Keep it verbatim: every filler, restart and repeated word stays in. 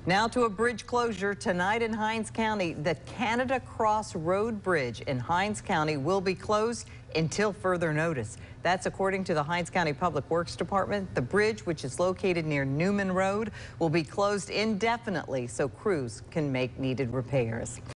Now to a bridge closure tonight in Hinds County. The Canada Cross Road Bridge in Hinds County will be closed until further notice. That's according to the Hinds County Public Works Department. The bridge, which is located near Newman Road, will be closed indefinitely so crews can make needed repairs.